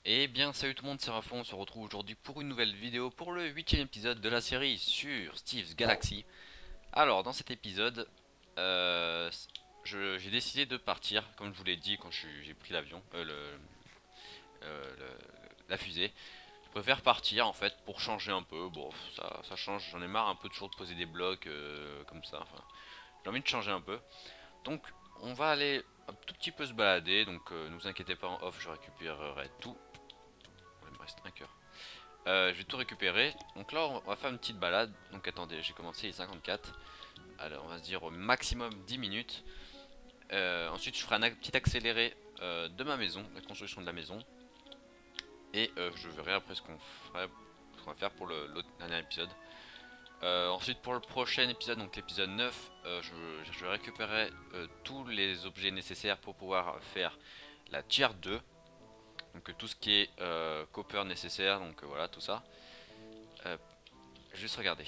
Et bien salut tout le monde, c'est Rafon, on se retrouve aujourd'hui pour une nouvelle vidéo pour le 8ème épisode de la série sur Steve's Galaxy. Alors dans cet épisode, euh, j'ai décidé de partir, comme je vous l'ai dit quand j'ai pris l'avion, la fusée. Je préfère partir en fait pour changer un peu, bon ça change, j'en ai marre un peu toujours de poser des blocs comme ça, enfin j'ai envie de changer un peu. Donc on va aller un tout petit peu se balader, donc ne vous inquiétez pas en off, je récupérerai tout. Il me reste un cœur. Je vais tout récupérer. Donc là, on va faire une petite balade. Donc attendez, j'ai commencé les 54. Alors, on va se dire au maximum 10 minutes. Ensuite, je ferai un petit accéléré de ma maison, la construction de la maison. Et je verrai après ce qu'on va faire pour le dernier épisode. Ensuite, pour le prochain épisode, donc l'épisode 9, je récupérerai tous les objets nécessaires pour pouvoir faire la tier 2. Donc tout ce qui est copper nécessaire, donc voilà tout ça. Juste regarder.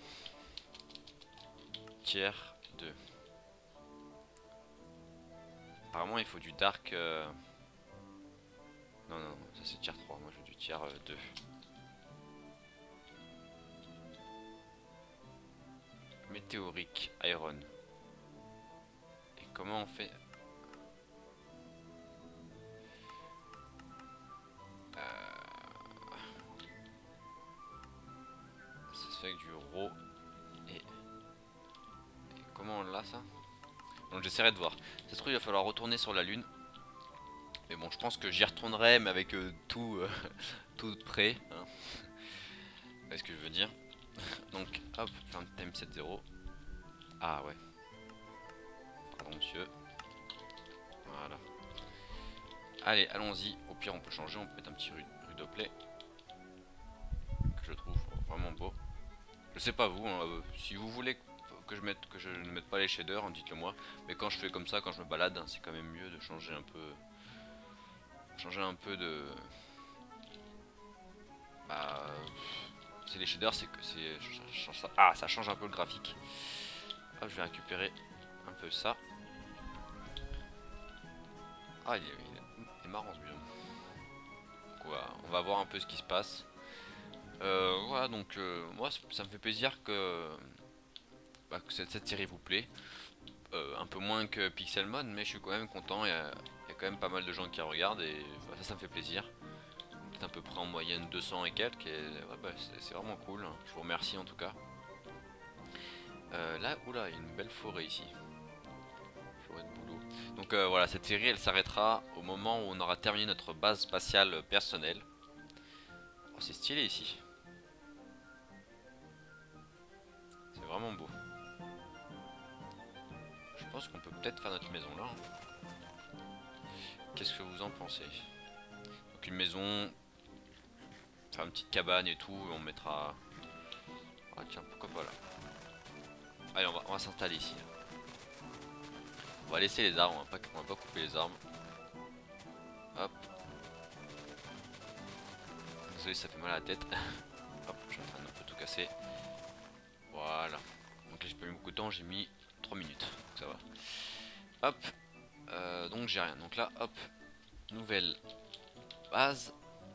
Tier 2. Apparemment il faut du dark. Non, non, ça c'est tier 3, moi je veux du tier 2. Météorique, iron. Et comment on fait? Ça se fait avec du raw. Et comment on l'a ça? Donc j'essaierai de voir. Ça se trouve il va falloir retourner sur la lune. Mais bon je pense que j'y retournerai mais avec tout, tout prêt. Hein. Vous voyez ce que je veux dire. Donc hop, faire un time 7-0. Ah ouais. Pardon monsieur. Voilà. Allez, allons-y. Au pire on peut changer, on peut mettre un petit rudoplay. Que je trouve vraiment beau. Je sais pas vous, hein, si vous voulez que je ne mette pas les shaders, hein, dites-le moi. Mais quand je fais comme ça, quand je me balade, hein, c'est quand même mieux de changer un peu. Changer un peu de. Bah. C'est les shaders, c'est que c'est. Ah, ça change un peu le graphique. Hop, je vais récupérer un peu ça. Ah, il est marrant ce biome. On va voir un peu ce qui se passe. Voilà, donc moi ça me fait plaisir que cette série vous plaît. Un peu moins que Pixelmon, mais je suis quand même content. Il y a quand même pas mal de gens qui regardent et voilà, ça me fait plaisir. Peut-être à peu près en moyenne 200 et quelques. Et ouais, bah, c'est vraiment cool. Je vous remercie en tout cas. Là, oula, il y a une belle forêt ici. Forêt de boulot. Donc voilà, cette série elle s'arrêtera au moment où on aura terminé notre base spatiale personnelle. Oh, c'est stylé ici. C'est vraiment beau. Je pense qu'on peut peut-être faire notre maison là. Hein. Qu'est-ce que vous en pensez? Donc une maison, faire une petite cabane et tout, et on mettra... Ah tiens, pourquoi pas là. Allez, on va s'installer ici. On va laisser les arbres, on va pas couper les arbres. Hop. Désolé, ça fait mal à la tête. Hop, je suis en train d'un peu tout casser. Voilà. Donc là j'ai pas mis beaucoup de temps, j'ai mis 3 minutes. Donc ça va. Hop. Donc j'ai rien. Donc là, hop. Nouvelle base.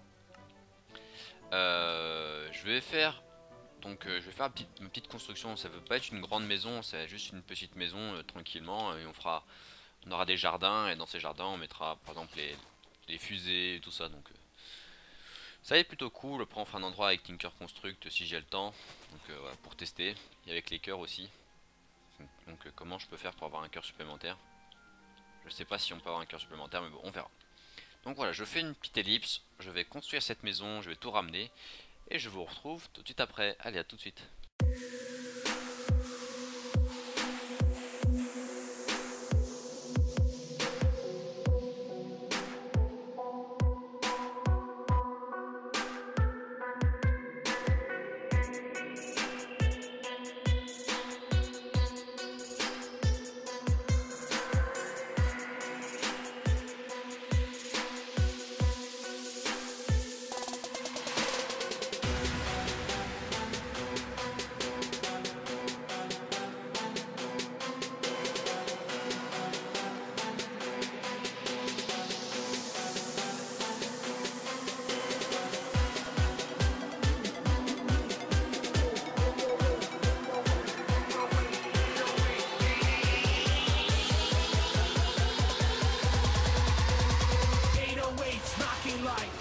Je vais faire. Donc je vais faire une petite construction. Ça veut pas être une grande maison, c'est juste une petite maison tranquillement. Et on aura des jardins et dans ces jardins on mettra par exemple les fusées et tout ça. Donc ça va être plutôt cool. Après on fera un endroit avec Tinker Construct si j'ai le temps. Donc voilà, pour tester. Et avec les cœurs aussi. Donc comment je peux faire pour avoir un cœur supplémentaire? Je sais pas si on peut avoir un cœur supplémentaire mais bon on verra. Donc voilà, je fais une petite ellipse, je vais construire cette maison, je vais tout ramener et je vous retrouve tout de suite après. Allez, à tout de suite. knocking like.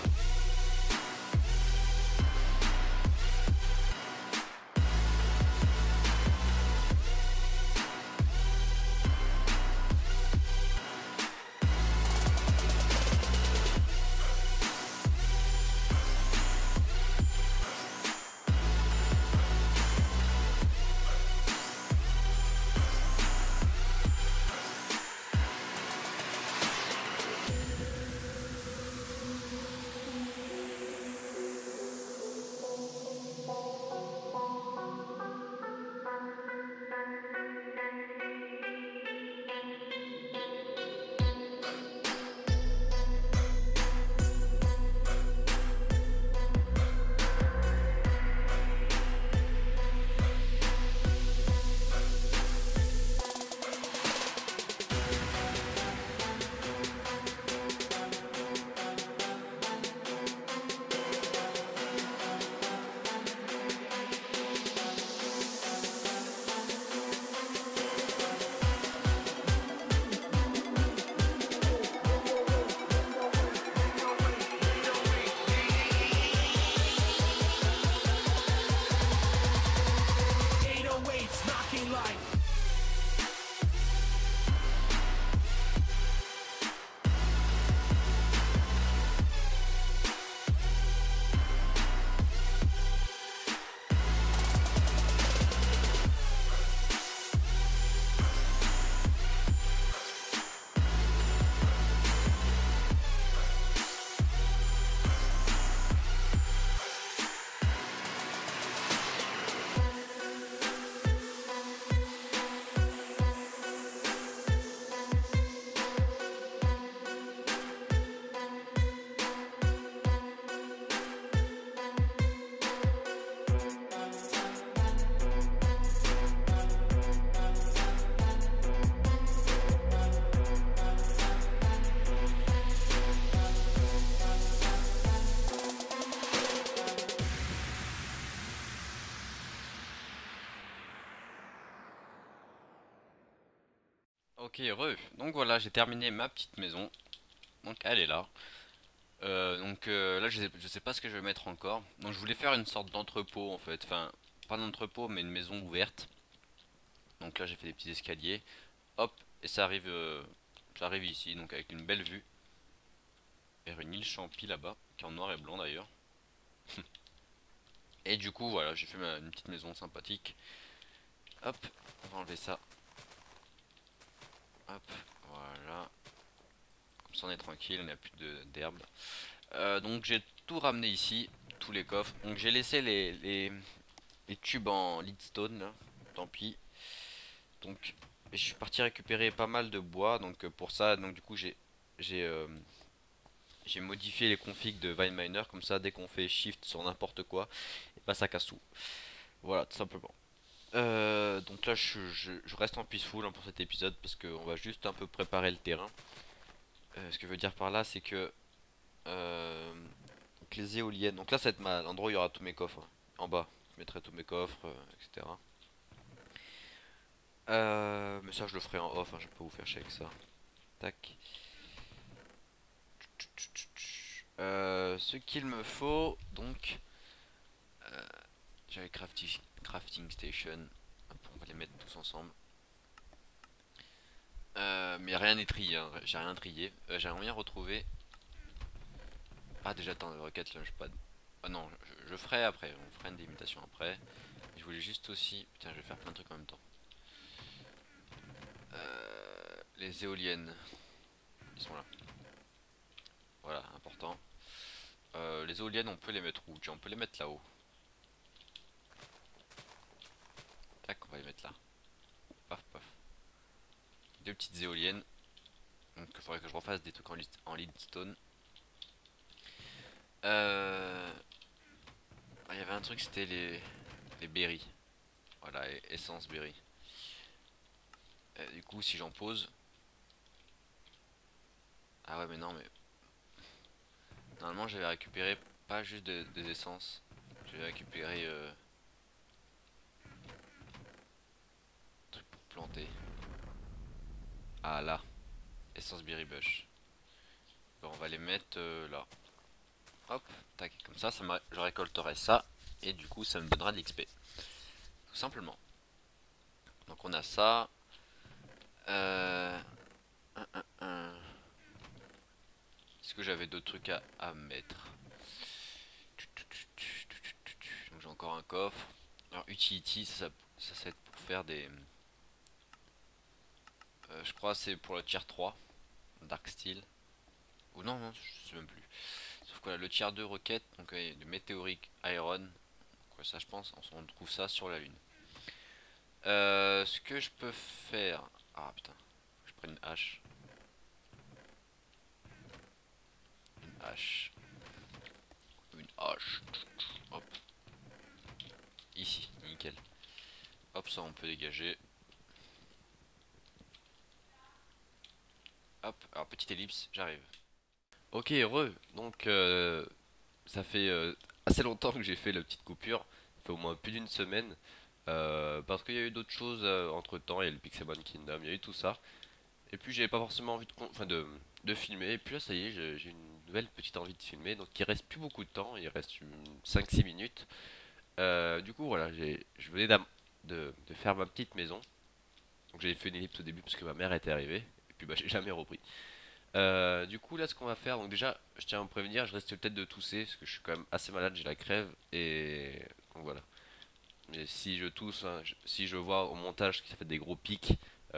Ok, donc voilà, j'ai terminé ma petite maison. Donc elle est là. Là, je sais pas ce que je vais mettre encore. Donc je voulais faire une sorte d'entrepôt en fait. Enfin, pas d'entrepôt, mais une maison ouverte. Donc là, j'ai fait des petits escaliers. Hop, et ça arrive ici, donc avec une belle vue vers une île Champi là-bas, qui est en noir et blanc d'ailleurs. Et du coup, voilà, j'ai fait une petite maison sympathique. Hop, on va enlever ça. Hop, voilà. Comme ça on est tranquille, on n'a plus d'herbe. Donc j'ai tout ramené ici, tous les coffres. Donc j'ai laissé les tubes en leadstone là, tant pis. Donc je suis parti récupérer pas mal de bois. Donc pour ça, donc du coup j'ai euh, j'ai modifié les configs de VineMiner. Comme ça, dès qu'on fait shift sur n'importe quoi, et bah ça casse tout. Voilà, tout simplement. Donc là je reste en peaceful hein, pour cet épisode parce qu'on va juste un peu préparer le terrain. Ce que je veux dire par là c'est que donc les éoliennes, donc là ça va être l'endroit où il y aura tous mes coffres, hein. En bas je mettrai tous mes coffres, etc. Mais ça je le ferai en off, hein, je vais pas vous faire chier avec ça. Tac. Ce qu'il me faut, donc j'avais crafting station. Hop, on va les mettre tous ensemble. Mais rien n'est trié, hein, j'ai rien trié. J'ai rien retrouvé. Ah déjà attends, le Rocket Launchpad. Ah non, je ferai après, on fera une délimitation après. Je voulais juste aussi... Putain, je vais faire plein de trucs en même temps. Les éoliennes, ils sont là. Voilà, important. Les éoliennes, on peut les mettre où? Tiens, on peut les mettre là-haut. Tac, on va les mettre là. Paf, paf. Deux petites éoliennes. Donc il faudrait que je refasse des trucs en leadstone. Il y avait un truc, c'était les berries. Voilà, essence berry. Du coup, si j'en pose... Ah ouais, mais non, mais... Normalement, j'avais récupéré pas juste des essences. J'avais récupéré... truc pour planter. Ah là, essence berry bush. Bon, on va les mettre là. Hop, tac, comme ça, je récolterai ça. Et du coup, ça me donnera de l'XP. Tout simplement. Donc on a ça. Euh... Est-ce que j'avais d'autres trucs à mettre? Donc j'ai encore un coffre. Alors utility, ça va être pour faire des... je crois que c'est pour le tier 3. Dark Steel. Ou non, non, je sais même plus. Sauf que là, le tier 2 roquette, donc de météorique iron. Donc, ça je pense, on trouve ça sur la lune. Ce que je peux faire... Ah putain, je prends une hache. Une hache. Une hache. Hop. Ici, nickel. Hop, ça on peut dégager. Hop, alors petite ellipse, j'arrive. Ok, heureux. Donc ça fait assez longtemps que j'ai fait la petite coupure. Ça fait au moins plus d'une semaine. Parce qu'il y a eu d'autres choses entre temps. Il y a le Pixelmon Kingdom, il y a eu tout ça. Et puis j'avais pas forcément envie de filmer. Et puis là, ça y est, j'ai une nouvelle petite envie de filmer. Donc il reste plus beaucoup de temps. Il reste 5-6 minutes. Du coup, voilà, je venais de faire ma petite maison. Donc j'avais fait une ellipse au début parce que ma mère était arrivée. Et puis bah j'ai jamais repris. Du coup là ce qu'on va faire, donc déjà je tiens à me prévenir, je risque peut-être de tousser parce que je suis quand même assez malade, j'ai la crève et donc voilà. Mais si je tousse, hein, si je vois au montage que ça fait des gros pics,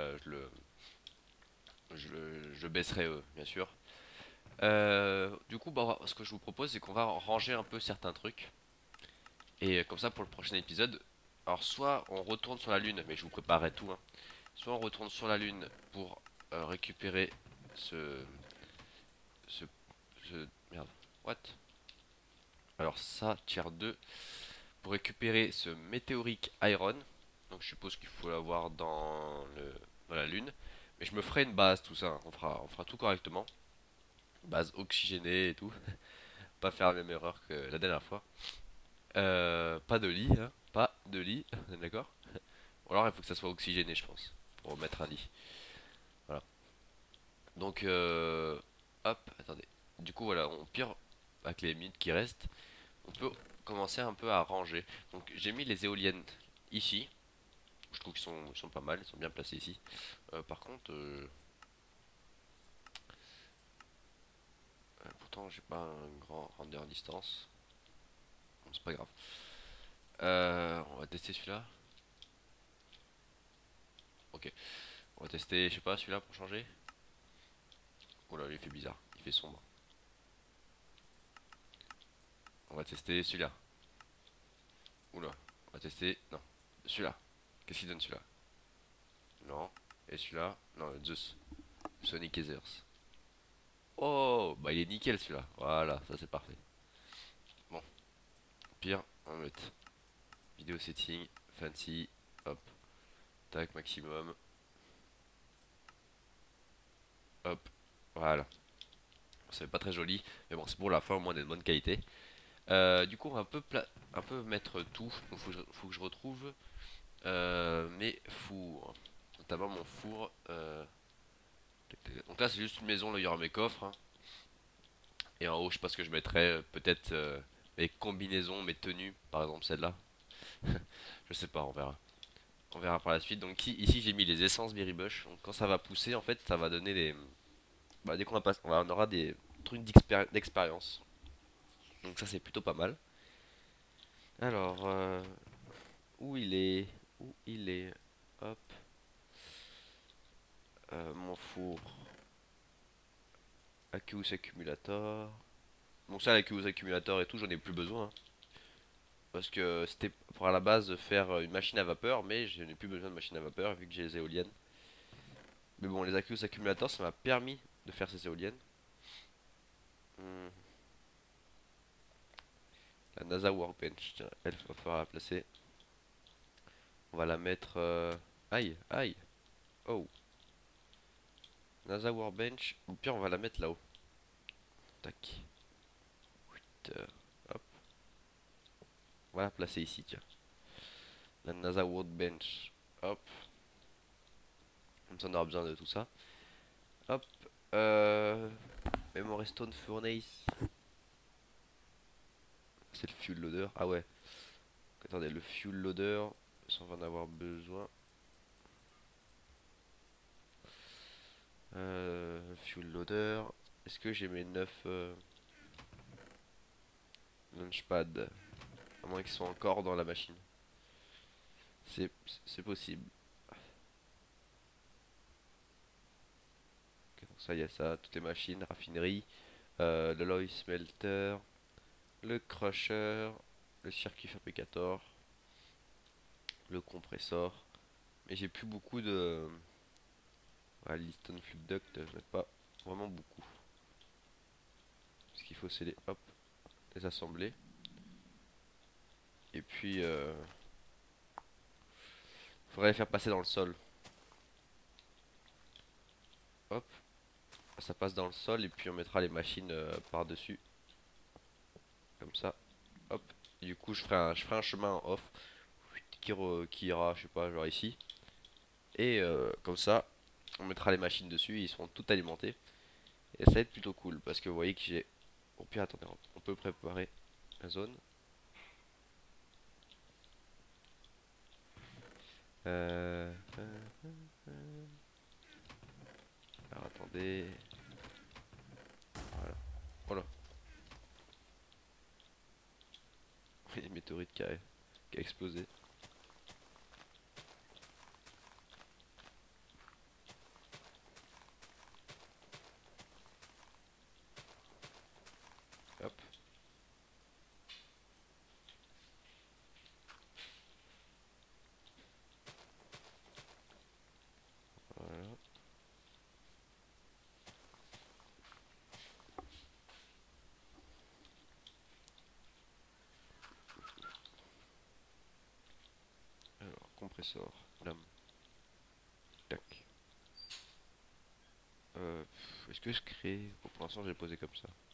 je baisserai bien sûr. Du coup bah, ce que je vous propose c'est qu'on va ranger un peu certains trucs et comme ça pour le prochain épisode, alors soit on retourne sur la lune, mais je vous préparerai tout, hein. Soit on retourne sur la lune pour récupérer ce, ce, merde, what? Alors ça, tier 2, pour récupérer ce météorique iron. Donc je suppose qu'il faut l'avoir dans la lune. Mais je me ferai une base, tout ça, hein. On fera tout correctement. Base oxygénée et tout. Pas faire la même erreur que la dernière fois. Pas de lit, hein. Pas de lit, d'accord? Ou alors il faut que ça soit oxygéné, je pense, pour mettre un lit. Voilà. Donc, hop, attendez. Du coup, voilà, on pire, avec les minutes qui restent, on peut commencer un peu à ranger. Donc j'ai mis les éoliennes ici. Je trouve qu'ils sont pas mal, ils sont bien placés ici. Par contre, pourtant j'ai pas un grand render distance. Bon, c'est pas grave. On va tester celui-là. Ok. On va tester, je sais pas, celui-là pour changer. Oh là, il fait bizarre, il fait sombre. On va tester celui-là. Oula, on va tester. Non, celui-là. Qu'est-ce qu'il donne celui-là? Non. Et celui-là? Non, Zeus. Sonic Ethers. Oh, bah il est nickel celui-là. Voilà, ça c'est parfait. Bon, pire, on va mettre vidéo setting, fancy, hop, tac, maximum, hop, voilà. C'est pas très joli, mais bon, c'est pour la fin au moins d'être de bonne qualité. Du coup, on va un peu mettre tout. Donc, faut que je retrouve mes fours, notamment mon four. Donc là, c'est juste une maison, là il y aura mes coffres, hein. Et en haut, je sais pas ce que je mettrai, peut-être mes combinaisons, mes tenues, par exemple celle-là. Je sais pas, on verra. On verra par la suite. Donc ici j'ai mis les essences Berry Bush. Donc quand ça va pousser, en fait, ça va donner des. Bah, dès qu'on va passer, on aura des trucs d'expérience. Donc ça c'est plutôt pas mal. Alors, où il est? Où il est? Hop, mon four. Aqueous Accumulator. Bon ça, l'Aqueous Accumulator et tout, j'en ai plus besoin, hein. Parce que c'était pour à la base faire une machine à vapeur, mais je n'ai plus besoin de machine à vapeur vu que j'ai les éoliennes. Mais bon, les Aqueous Accumulators, ça m'a permis de faire ces éoliennes. Hmm. La NASA Workbench, tiens, elle va falloir la placer. On va la mettre. Aïe, aïe. Oh, NASA Workbench. Ou pire, on va la mettre là-haut. Tac. Hop. On va la placer ici, tiens. La NASA Workbench. Hop. Comme ça, on aura besoin de tout ça. Hop. Memory Stone Furnace. c'est le fuel loader. Ah ouais. Attendez, le fuel loader, ça on va en avoir besoin. Fuel loader. Est-ce que j'ai mes 9 launchpads? À moins qu'ils soient encore dans la machine. C'est c'est possible. Ok, donc ça, il y a ça, toutes les machines, raffinerie, le Loy Smelter, le Crusher, le circuit fabricator, le compressor. Mais j'ai plus beaucoup de... Ouais, Liston Flux Duct, je n'ai pas vraiment beaucoup. Ce qu'il faut, c'est hop, les assembler. Et puis, faudrait les faire passer dans le sol. Hop, ça passe dans le sol et puis on mettra les machines par-dessus. Comme ça. Hop. Et du coup, je ferai un chemin en off qui ira, je sais pas, genre ici. Et comme ça, on mettra les machines dessus, ils seront toutes alimentés. Et ça va être plutôt cool parce que vous voyez que j'ai... Au pire, attendez, on peut préparer la zone. Euh, euh, alors attendez. Voilà. Oh là, il y a une météorite qui a explosé. Hop. Voilà. Alors, compresseur, lame. Tac. Est-ce que je crée... Bon, pour l'instant, j'ai posé comme ça.